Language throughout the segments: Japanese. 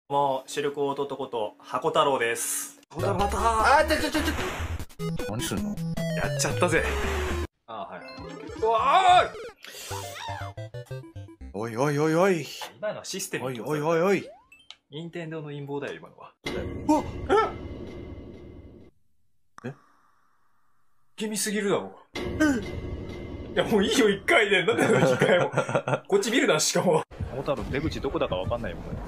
もう、シルクオート男と箱太郎です。箱太郎またあー、 何すんの？ やっちゃったぜ。あー、はいはい。うわーおいおいおいおい。 今のはシステム。 おいおいおいおい。 任天堂の陰謀だよ、今のは。 うわっ気味すぎるだろ。いや、もういいよ、一回で。なんで一回も。こっち見るな、しかも。 桃太郎出口どこだかわかんないよ、これ。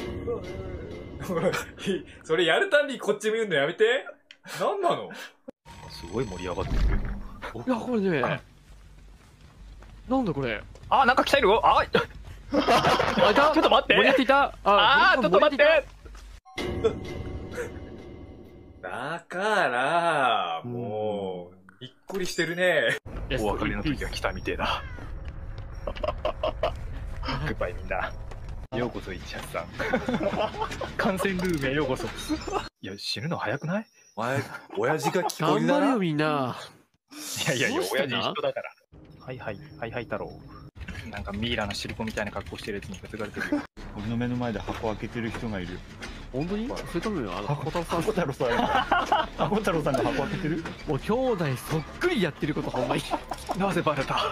それやるたんびにこっち見るのやめて。なんなの？ すごい盛り上がってるけど。 いや、これね、なんだこれ。 あ、なんか来たよ。あ、ちょあ、いた。 っと待って。 盛り上がっていた。 ちょっと待って。 だから、もう、びっくりしてるね。 お別れの時が来たみてえだ。グッバイみんな。ようこそ、イチャさん。感染ルームへようこそ。いや、死ぬの早くない？ お前、親父が聞こえだな。 頑張れよ、みんな。 いやいやいや、 どうした親父一緒だから。はいはい、はいはい太郎。なんかミイラのシルコみたいな格好してるやつに担がれてるよ。 俺の目の前で箱開けてる人がいる。 本当に？それとも、箱太郎さん。 箱太郎さん箱太郎さんが箱開けてる。 もう兄弟そっくりやってること、ほんまに。 なぜバレた？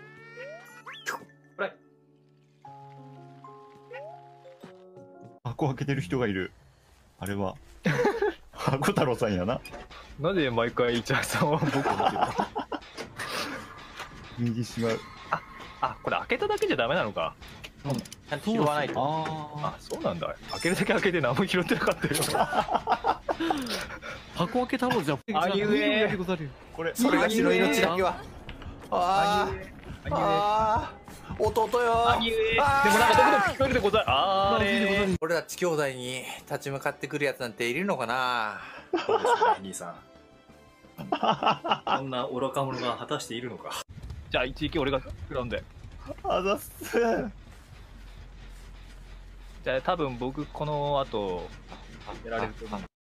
箱開けてる人がいる。あれは箱太郎さんやな。 なぜ毎回イチャさんは僕を見てるの？ 右しまう。 あ、これ開けただけじゃダメなのか。 ちゃんと拾わないと。 ああ、そうなんだ。開けるだけ開けて何も拾ってなかったよ。 箱開けたのじゃん。 あいうえでござる。 これそれがしの命だけは。あーあー、弟よ。 あいうえでもなんかどこでも聞こえるでござる。あーれ俺たち兄弟に立ち向かってくるやつなんているのかな。 そうですね、兄さん。こんな愚か者が果たしているのか。 じゃあ一時俺が選んで。 あざっす。 じゃあ多分僕この後やられると思う。